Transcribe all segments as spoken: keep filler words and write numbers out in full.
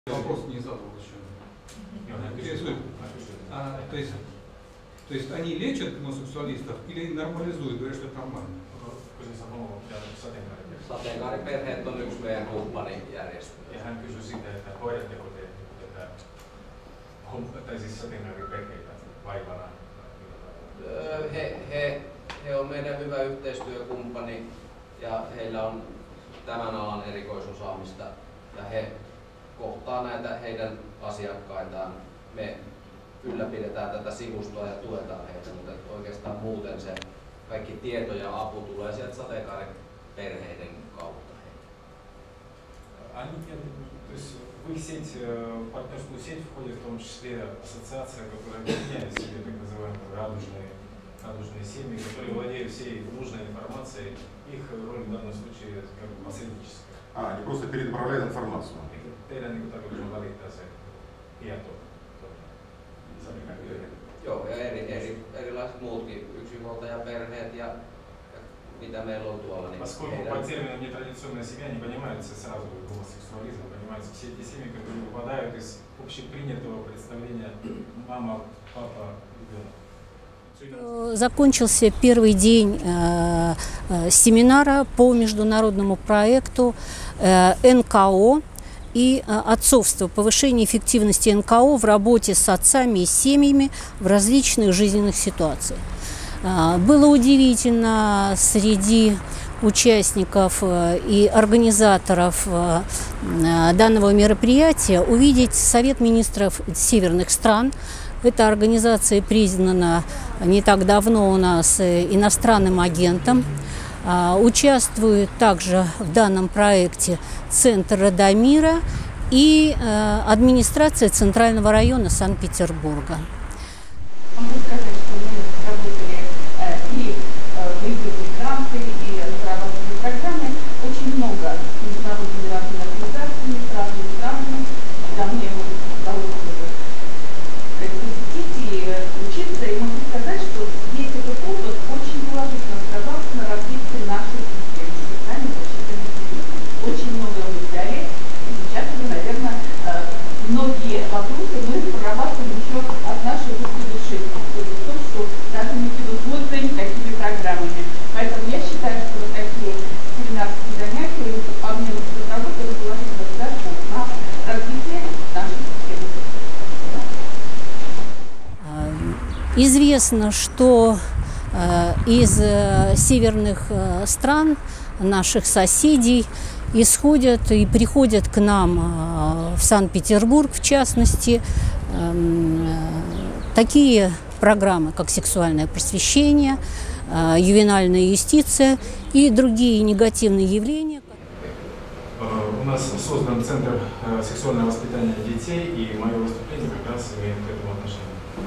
Вопрос не задал еще. Интересует. А, то, есть, то есть они лечат гомосексуалистов или нормализуют, говорят, что это нормально? Sateenkaariperheet on yksi meidän kumppanijärjestö. Ja hän kysyi sitä, että hoidatteko te tätä, tai siis sateenkaariperheitä vaivana? He, he, he on meidän hyvä yhteistyökumppani ja heillä on tämän alan erikoisosaamista ja he kohtaa näitä heidän asiakkaitaan. Me ylläpidetään tätä sivustoa ja tuetaan heitä, mutta oikeastaan muuten se kaikki tieto ja apu tulee sieltä sateenkaariperheiden kautta. Они, то есть в их сеть, в партнерскую сеть входит в том числе ассоциация, которая объединяет в себе так называемые радужные, радужные семьи, которые владеют всей нужной информацией. Их роль в данном случае как бы посредническая. А, они просто перенаправляют информацию. Teidän niin tarkoitus on välittää se tieto. Joo, ja eri, eri, erilaiset muutkin yksinhuoltajaperheet ja, ja mitä meillä on tuolla. Niin поскольку heidän... по термину нетрадиционная семья не понимается сразу гомосексуализм, понимаются все эти семьи, которые выпадают из общепринятого представления мама, папа, ребенок. Закончился первый день э, э, семинара по международному проекту э, эн ка о и э, отцовство, повышение эффективности эн ка о в работе с отцами и семьями в различных жизненных ситуациях. Э, было удивительно среди участников э, и организаторов э, э, данного мероприятия увидеть Совет министров северных стран. Эта организация признана не так давно у нас иностранным агентом. Участвует также в данном проекте Центр Радомира и администрация Центрального района Санкт-Петербурга. Могу сказать, что мы работали и в регионе гранты, и в разработанной программе. Очень много международными разными организациями, с разными странами, когда мне удалось посетить и учиться, и могу сказать, что весь этот опыт очень положительно сказался на развитии нашей системы социальной защиты населения. Очень многое мы взяли, и сейчас уже, наверное, многие вопросы мы прорабатываем еще от наших предшественников, в том, что даже не предусмотрены такими программами. Поэтому я считаю, что вот такие семинарские занятия и по обмену разработки положительно сказываются на развитие нашей системы. Известно, что э, из э, северных э, стран, наших соседей, исходят и приходят к нам э, в Санкт-Петербург, в частности, э, такие программы, как сексуальное просвещение, э, ювенальная юстиция и другие негативные явления. У нас создан Центр сексуального воспитания детей, и мое выступление как раз имеет к этому отношение.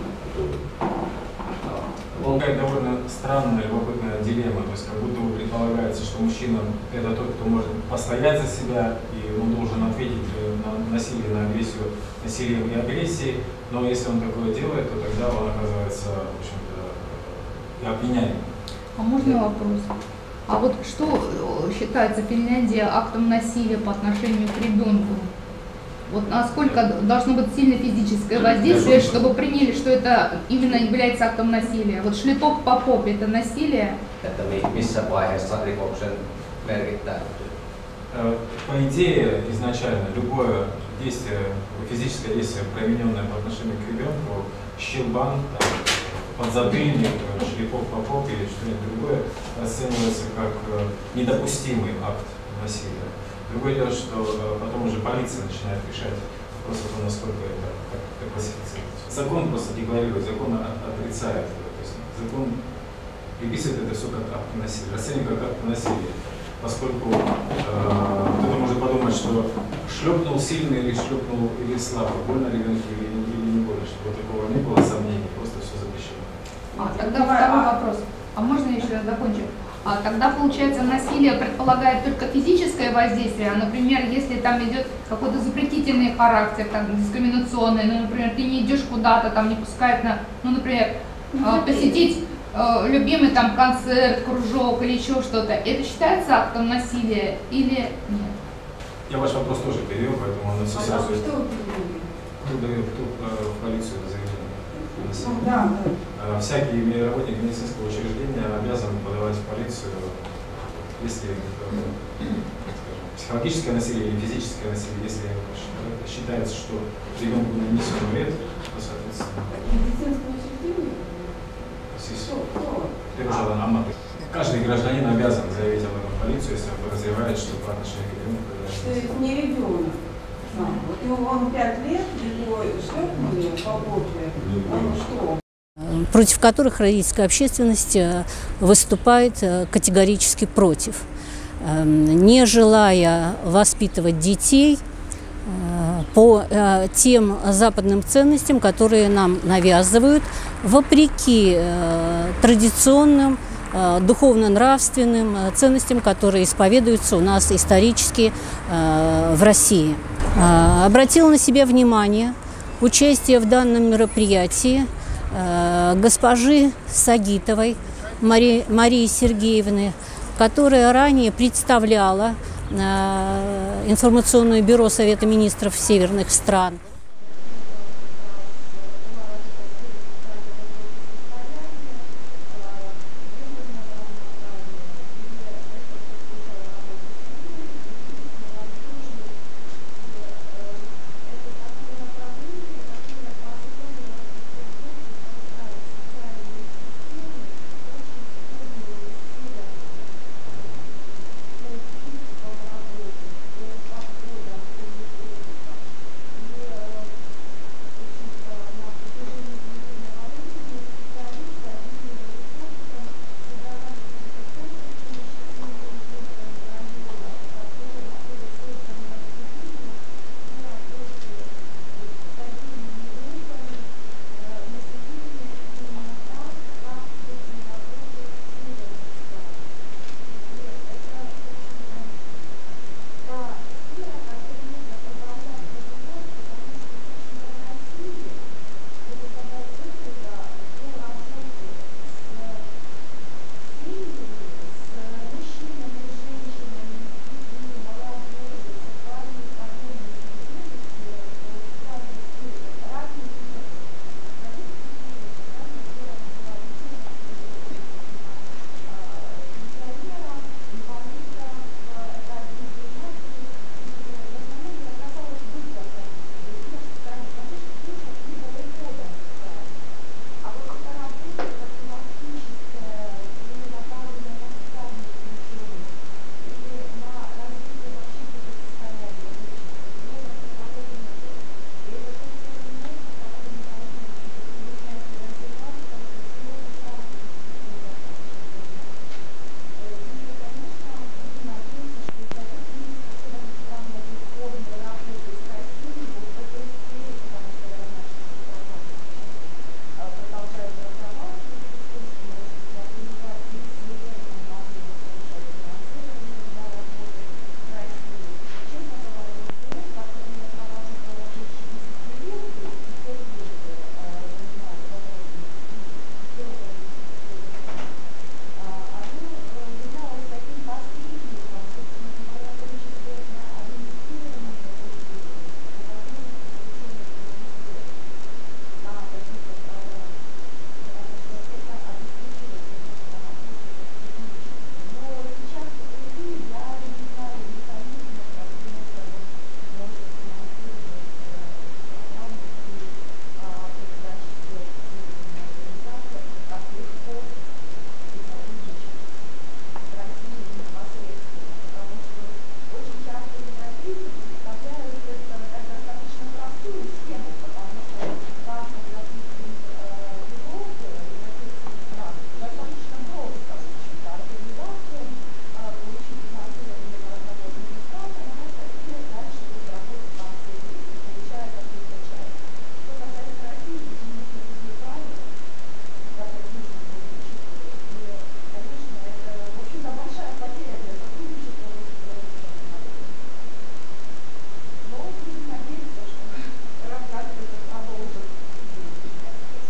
Такая довольно странная, любопытная дилемма, то есть как будто бы предполагается, что мужчина – это тот, кто может постоять за себя, и он должен ответить на насилие, на агрессию, насилием и агрессией, но если он такое делает, то тогда он оказывается, в общем-то, и обвиняем. А можно вопрос? А вот что считается в Финляндии актом насилия по отношению к ребенку? Вот насколько должно быть сильное физическое воздействие, чтобы приняли, что это именно является актом насилия? Вот шлепок по попе – это насилие? Että missä vaiheessa rikoksen merkittäytyy? По идее, изначально любое действие, физическое действие, примененное по отношению к ребенку, щелбан, подзатыльник, шлепок по попе или что-нибудь другое, расценивается как недопустимый акт насилия. Другое дело, что потом уже полиция начинает решать вопрос о том, насколько это, это классифицировать. Закон просто декларирует, закон отрицает это. То есть закон приписывает это все как акт насилия, расценивает как акт насилия. Поскольку э, кто-то может подумать, что шлепнул сильно или шлепнул или слабо, больно ребенку или, или не больно, чтобы такого не было сомнений, просто все запрещено. А, тогда второй вопрос. А можно еще раз закончу? А тогда, получается, насилие предполагает только физическое воздействие, а, например, если там идет какой-то запретительный характер, там, дискриминационный, ну, например, ты не идешь куда-то, там, не пускают на, ну, например, э, посетить э, любимый там концерт, кружок или еще что-то, это считается актом насилия или нет? Я ваш вопрос тоже перевел, поэтому оно все А сразу... что вы перевели? Кто дает, кто в полицию заявление? Да, да. Всякий работник медицинского учреждения обязан подавать в полицию, если скажем, психологическое насилие или физическое насилие, если считается, что ребенку нанесен вред, то, соответственно... Медицинское учреждение? Каждый гражданин обязан заявить об этом в полицию, если он подозревает, что по отношению к ребенку... То есть не ребенок. А, вот ему он пять лет, его шлепнули по попе, он что? Против которых родительская общественность выступает категорически против, не желая воспитывать детей по тем западным ценностям, которые нам навязывают, вопреки традиционным духовно-нравственным ценностям, которые исповедуются у нас исторически в России. Обратила на себя внимание участие в данном мероприятии госпожи Сагитовой Марии, Марии Сергеевны, которая ранее представляла информационное бюро Совета министров северных стран.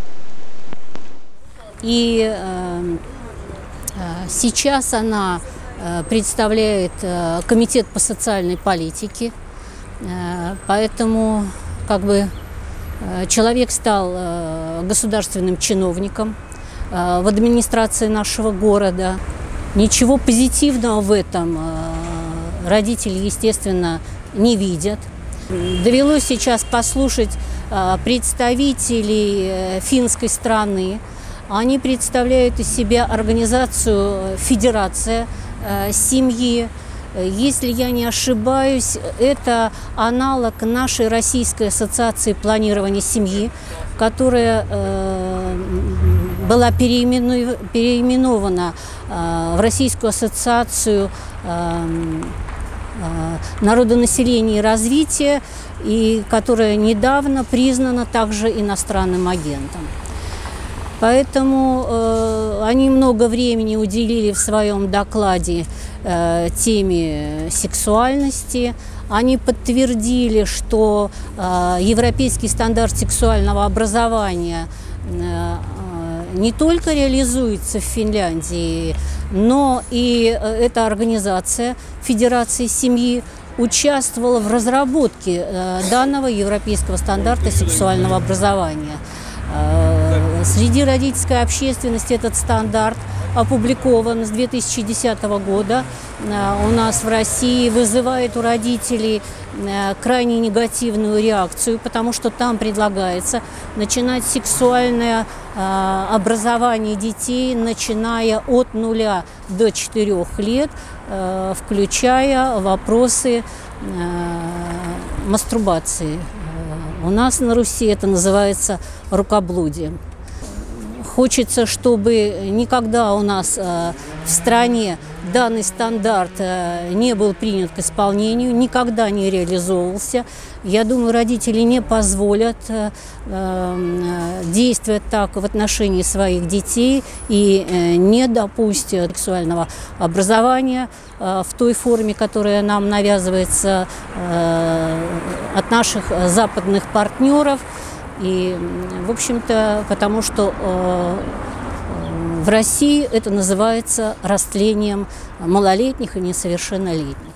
И э, сейчас она представляет Комитет по социальной политике. Поэтому как бы человек стал государственным чиновником в администрации нашего города. Ничего позитивного в этом родители, естественно, не видят. Довелось сейчас послушать представителей финской страны. Они представляют из себя организацию «Федерация семьи». Если я не ошибаюсь, это аналог нашей Российской ассоциации планирования семьи, которая была переименована в Российскую ассоциацию народонаселения и развития, и которая недавно признана также иностранным агентом. Поэтому э, они много времени уделили в своем докладе э, теме сексуальности. Они подтвердили, что э, европейский стандарт сексуального образования э, не только реализуется в Финляндии, но и эта организация Федерации семьи участвовала в разработке э, данного европейского стандарта сексуального образования. Среди родительской общественности этот стандарт опубликован с две тысячи десятого года. У нас в России вызывает у родителей крайне негативную реакцию, потому что там предлагается начинать сексуальное образование детей, начиная от нуля до четырёх лет, включая вопросы мастурбации. У нас на Руси это называется рукоблудием. Хочется, чтобы никогда у нас э, в стране данный стандарт э, не был принят к исполнению, никогда не реализовывался. Я думаю, родители не позволят э, э, действовать так в отношении своих детей и э, не допустят сексуального образования э, в той форме, которая нам навязывается э, от наших западных партнеров. И, в общем-то, потому что э, в России это называется растлением малолетних и несовершеннолетних.